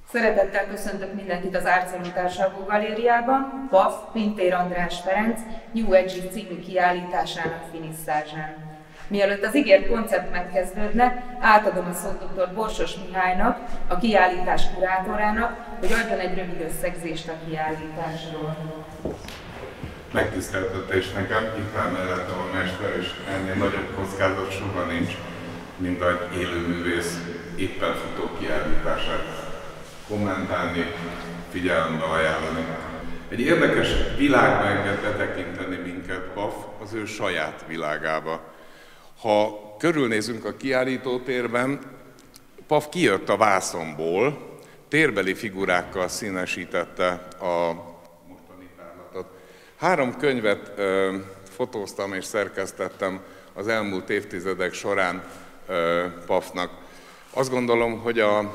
Szeretettel köszöntök mindenkit az Árcélú Társalgó Galériában, PAF Pintér András Ferenc New Age című kiállításának finisszázsán. Mielőtt az ígért koncept megkezdődne, átadom a szót dr. Borsos Mihálynak, a kiállítás kurátorának, hogy adjon egy rövid összegzést a kiállításról. Megtiszteltetés nekem, itt áll mellettem a mester, és ennél nagyobb kockázat soha nincs, mint egy élőművész éppen futó kiállítását kommentálni, figyelembe ajánlani. Egy érdekes világba enged betekinteni minket PAF az ő saját világába. Ha körülnézünk a kiállítótérben, PAF kijött a vászonból, térbeli figurákkal színesítette a mostani tárlatot. 3 könyvet fotóztam és szerkesztettem az elmúlt évtizedek során PAF-nak. Azt gondolom, hogy a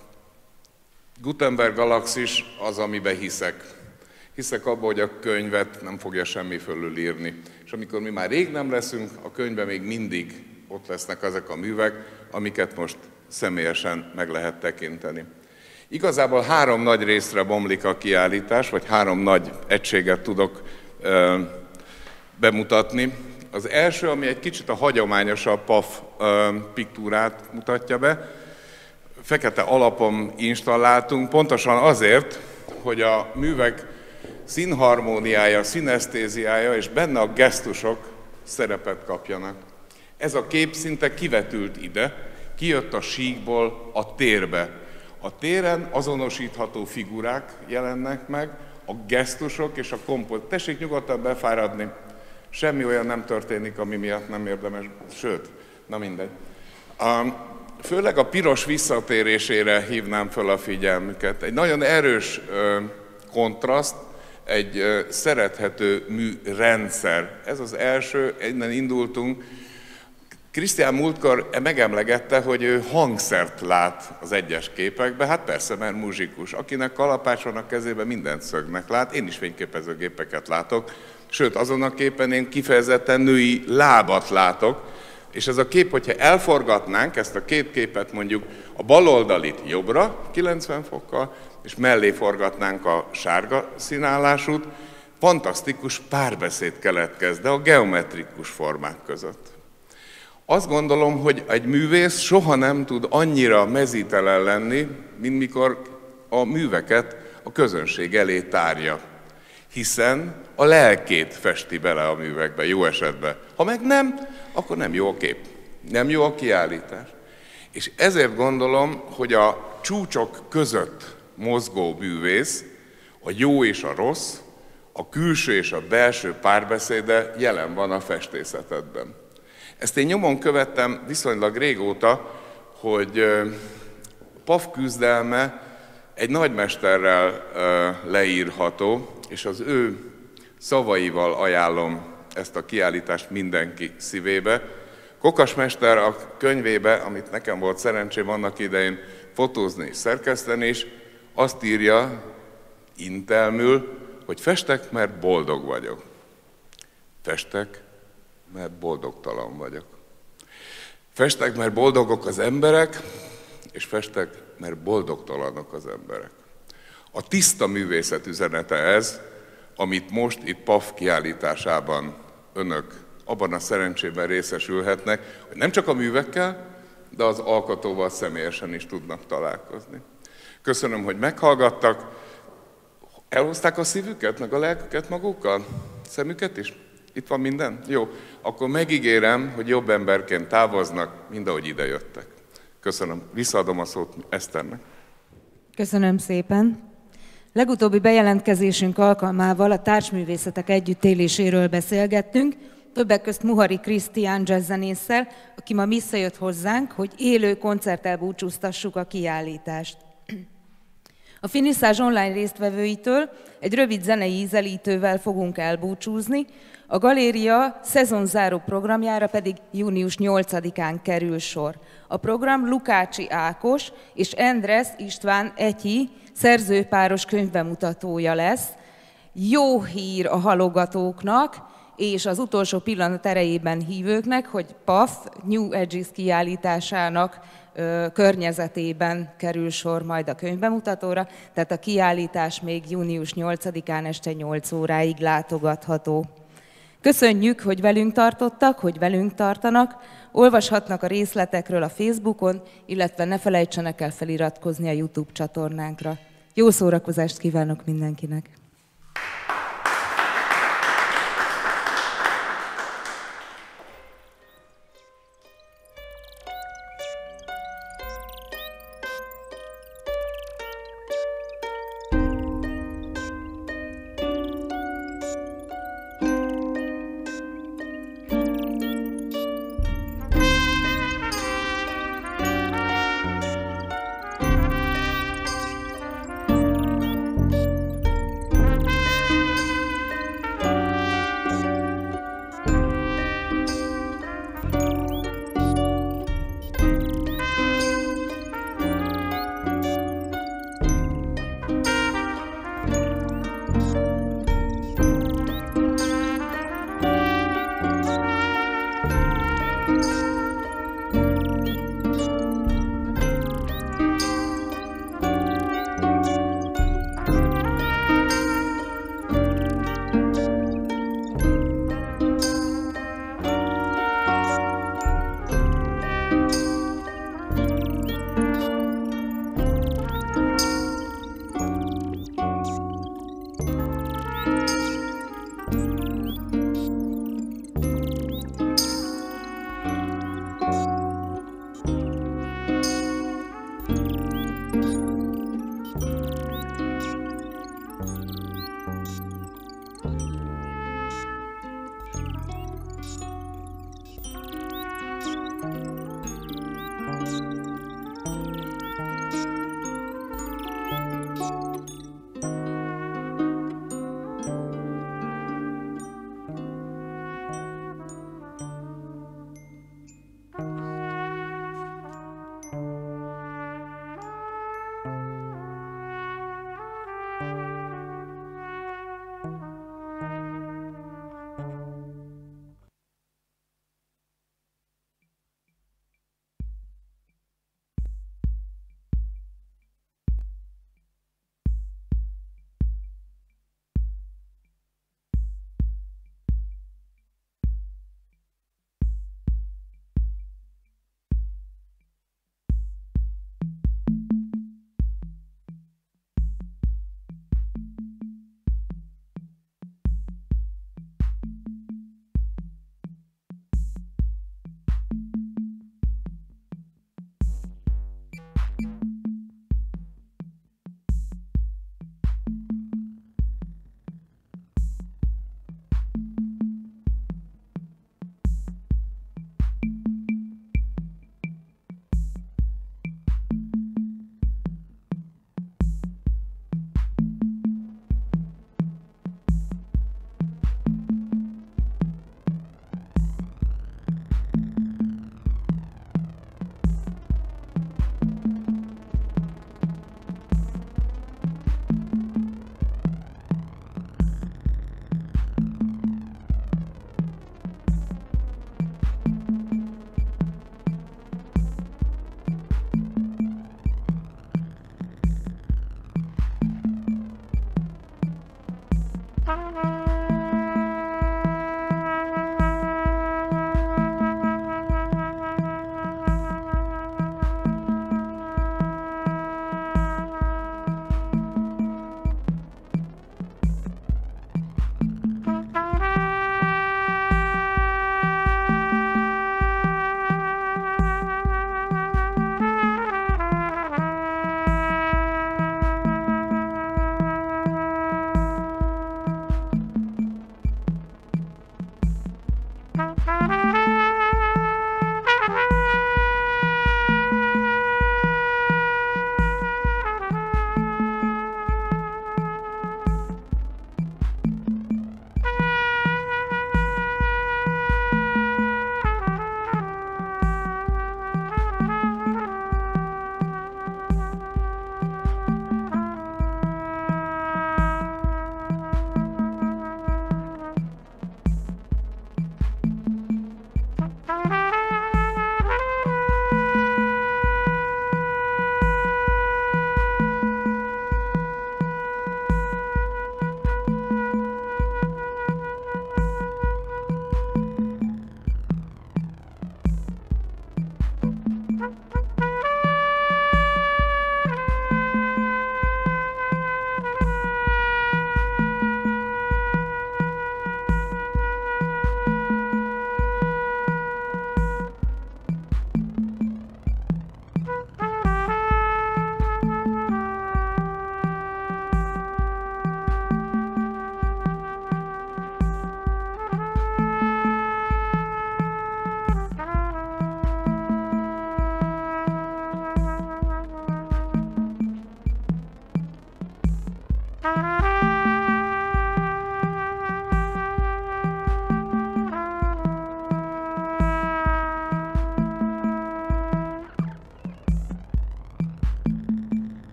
Gutenberg galaxis az, amiben hiszek. Hiszek abban, hogy a könyvet nem fogja semmi fölül írni. És amikor mi már rég nem leszünk, a könyvben még mindig ott lesznek ezek a művek, amiket most személyesen meg lehet tekinteni. Igazából 3 nagy részre bomlik a kiállítás, vagy 3 nagy egységet tudok bemutatni. Az első, ami egy kicsit a hagyományosabb PAF piktúrát mutatja be, fekete alapon installáltunk, pontosan azért, hogy a művek színharmóniája, szinesztéziája és benne a gesztusok szerepet kapjanak. Ez a kép szinte kivetült ide, kijött a síkból a térbe. A téren azonosítható figurák jelennek meg, a gesztusok és a kompozíció. Tessék nyugodtan befáradni, semmi olyan nem történik, ami miatt nem érdemes, sőt, na mindegy. Főleg a piros visszatérésére hívnám fel a figyelmüket. Egy nagyon erős kontraszt, egy szerethető műrendszer. Ez az első, innen indultunk. Krisztián múltkor megemlegette, hogy ő hangszert lát az egyes képekben. Hát persze, mert muzsikus. Akinek kalapács van a kezében, mindent szögnek lát. Én is fényképezőgépeket látok. Sőt, azon a képen én kifejezetten női lábat látok. És ez a kép, hogyha elforgatnánk ezt a 2 képet mondjuk a baloldalit jobbra 90 fokkal, és mellé forgatnánk a sárga színállásút, fantasztikus párbeszéd keletkezne a geometrikus formák között. Azt gondolom, hogy egy művész soha nem tud annyira mezítelen lenni, mint mikor a műveket a közönség elé tárja. Hiszen a lelkét festi bele a művekbe, jó esetben. Ha meg nem, akkor nem jó a kép, nem jó a kiállítás. És ezért gondolom, hogy a csúcsok között mozgó művész, a jó és a rossz, a külső és a belső párbeszéde jelen van a festészetedben. Ezt én nyomon követtem viszonylag régóta, hogy PAF küzdelme egy nagymesterrel leírható, és az ő szavaival ajánlom ezt a kiállítást mindenki szívébe. Kokas mester a könyvébe, amit nekem volt szerencsém annak idején fotózni és szerkeszteni is, azt írja intelmül, hogy festek, mert boldog vagyok. Festek, mert boldogtalan vagyok. Festek, mert boldogok az emberek, és festek, mert boldogtalanok az emberek. A tiszta művészet üzenete ez, amit most itt PAF kiállításában önök abban a szerencsében részesülhetnek, hogy nem csak a művekkel, de az alkotóval személyesen is tudnak találkozni. Köszönöm, hogy meghallgattak. Elhozták a szívüket, meg a lelküket magukkal? Szemüket is? Itt van minden? Jó. Akkor megígérem, hogy jobb emberként távoznak, mint ahogy idejöttek. Köszönöm. Visszaadom a szót Eszternek. Köszönöm szépen. Legutóbbi bejelentkezésünk alkalmával a társművészetek együttéléséről beszélgettünk, többek közt Muhari Krisztián jazzzenésszel, aki ma visszajött hozzánk, hogy élő koncerttel búcsúztassuk a kiállítást. A finisszázs online résztvevőitől egy rövid zenei ízelítővel fogunk elbúcsúzni, a galéria szezonzáró programjára pedig június 8-án kerül sor. A program Lukácsi Ákos és Endres István Etyi szerzőpáros könyvbemutatója lesz. Jó hír a halogatóknak, és az utolsó pillanat erejében hívőknek, hogy PAF New Edges kiállításának környezetében kerül sor majd a könyvbemutatóra, tehát a kiállítás még június 8-án este 8 óráig látogatható. Köszönjük, hogy velünk tartottak, hogy velünk tartanak, olvashatnak a részletekről a Facebookon, illetve ne felejtsenek el feliratkozni a YouTube csatornánkra. Jó szórakozást kívánok mindenkinek!